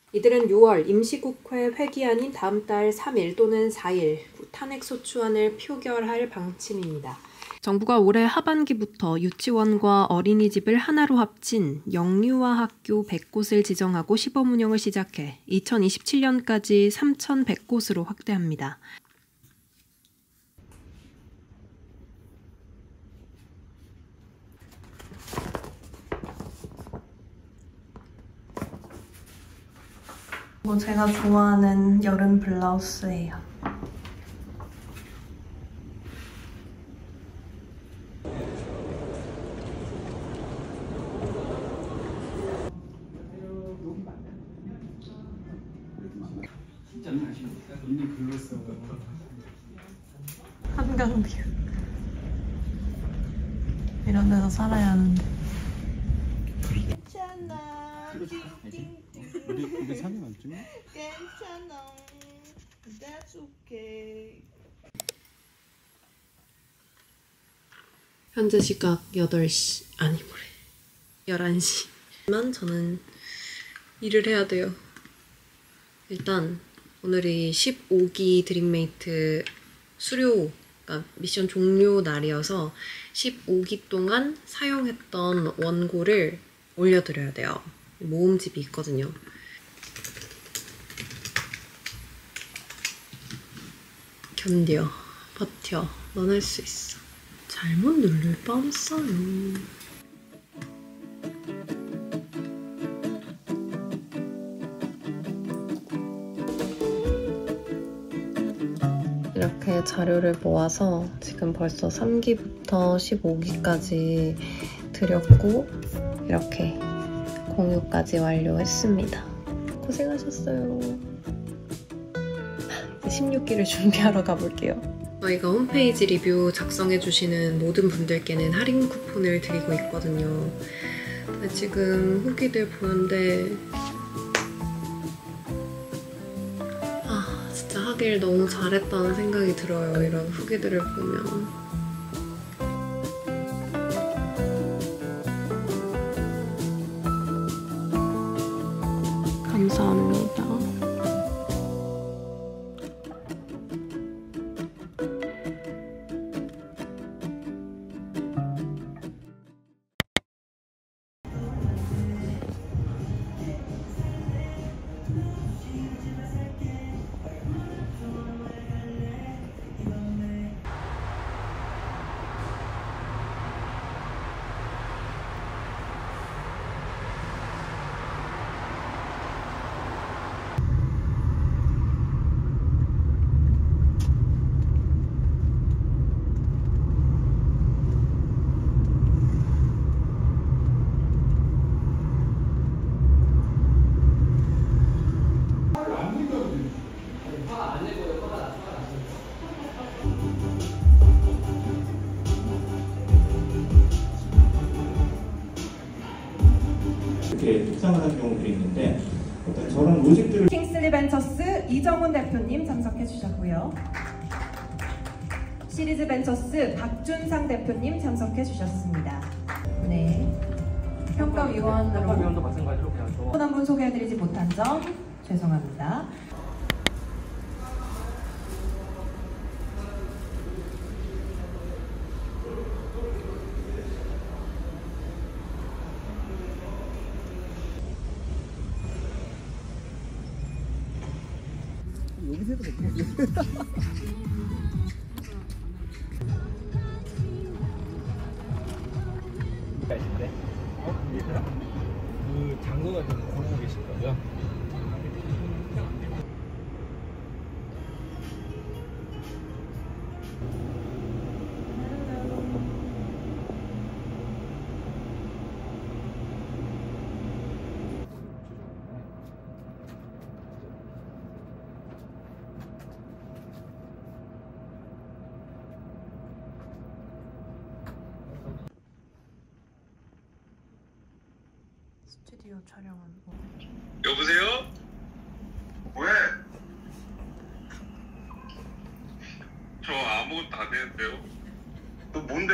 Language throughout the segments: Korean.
이들은 6월 임시국회 회기안인 다음 달 3일 또는 4일 탄핵소추안을 표결할 방침입니다. 정부가 올해 하반기부터 유치원과 어린이집을 하나로 합친 영유아학교 100곳을 지정하고 시범 운영을 시작해 2027년까지 3,100곳으로 확대합니다. 이거 제가 좋아하는 여름 블라우스예요. 한강뷰. 이런 데서 살아야 하는데. 괜찮아. 근데 사진 안 찍어? 괜찮아. That's okay. 현재 시각 8시, 아니 뭐래, 11시. 하지만 저는 일을 해야 돼요. 일단 오늘이 15기 드림메이트 수료, 그러니까 미션 종료 날이어서 15기 동안 사용했던 원고를 올려드려야 돼요. 모음집이 있거든요. 견뎌, 버텨, 넌 할 수 있어. 잘못 누를 뻔했어요. 이렇게 자료를 모아서 지금 벌써 3기부터 15기까지 드렸고 이렇게 공유까지 완료했습니다. 고생하셨어요. 이제 16기를 준비하러 가볼게요. 저희가 홈페이지 리뷰 작성해주시는 모든 분들께는 할인 쿠폰을 드리고 있거든요. 근데 지금 후기들 보는데 진짜 하길 너무 잘했다는 생각이 들어요. 이런 후기들을 보면. 감사합니다. 이렇게 속상을 한 경우들이 있는데 어떤 저런 로직들을 킹슬리 벤처스 이정훈 대표님 참석해 주셨고요. 시리즈 벤처스 박준상 대표님 참석해 주셨습니다. 네. 평가위원도 마찬가지로 그냥 한 분 소개해드리지 못한 점 죄송합니다. 여기서도 못 보겠어요. 그 장소가 좀 보고 계실 거죠? 스튜디오 촬영은 여보세요? 왜? 저 아무것도 안 했는데요? 너 뭔데?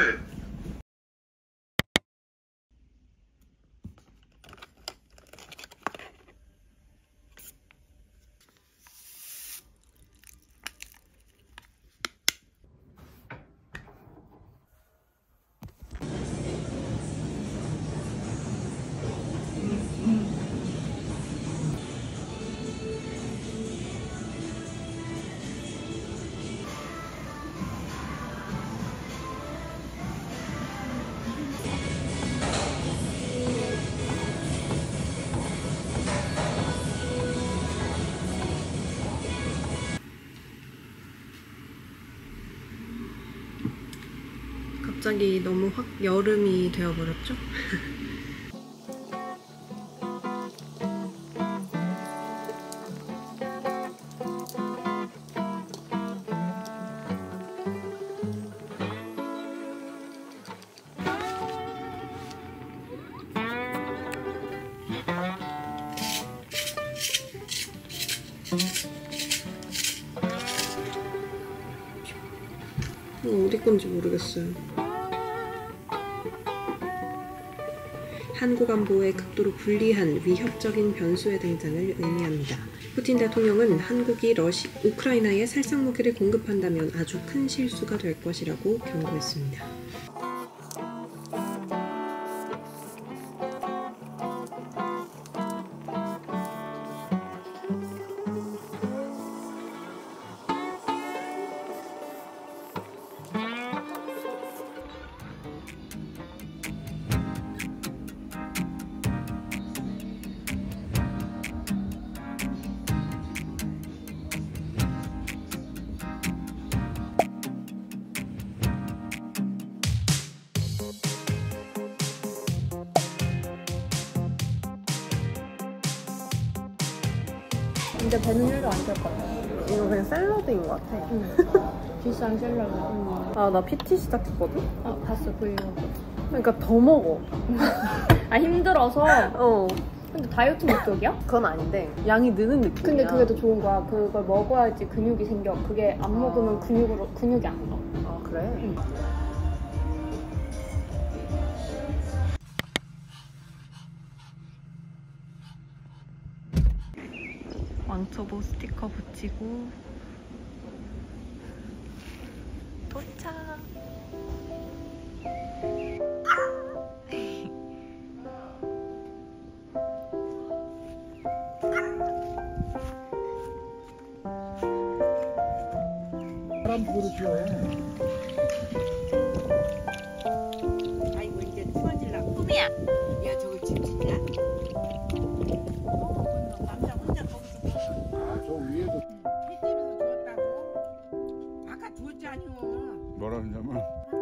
갑자기 너무 확 여름이 되어버렸죠? 어디 건지 모르겠어요. 한국 안보에 극도로 불리한 위협적인 변수의 등장을 의미합니다. 푸틴 대통령은 한국이 우크라이나에 살상 무기를 공급한다면 아주 큰 실수가 될 것이라고 경고했습니다. 근데 배는 1도 안 될 것 같아. 이거 그냥 샐러드인 것 같아. 비싼 샐러드. 아, 나 PT 시작했거든? 봤어, 브이로그. 그러니까 더 먹어. 아, 힘들어서? 어. 근데 다이어트 목적이야? 그건 아닌데 양이 느는 느낌이야. 근데 그게 더 좋은 거야. 그걸 먹어야지 근육이 생겨. 그게 안 먹으면 근육이 안 나. 아, 그래? 응. 왕초보 스티커 붙이고 도착. 사람 부르죠 아이고 이제 추워질라고. 꿈이야. 야 저걸 집지냐? 남자 혼자 거기서 저 위에도 피 때문에 죽었다고? 아까 죽었지 아니오. 뭐라 하냐면